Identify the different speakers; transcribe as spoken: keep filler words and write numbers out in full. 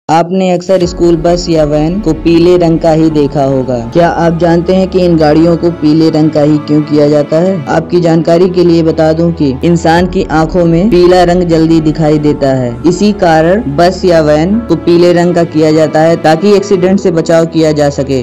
Speaker 1: आपने अक्सर school bus या वैन को पीले रंग का ही देखा होगा। क्या आप जानते हैं कि इन गाड़ियों को पीले रंग का ही क्यों किया जाता है? आपकी जानकारी के लिए बता दूं कि इंसान की आंखों में पीला रंग जल्दी दिखाई देता है। इसी कारण बस या वैन को पीले रंग का किया जाता है ताकि एक्सीडेंट से बचाव किया जा सके।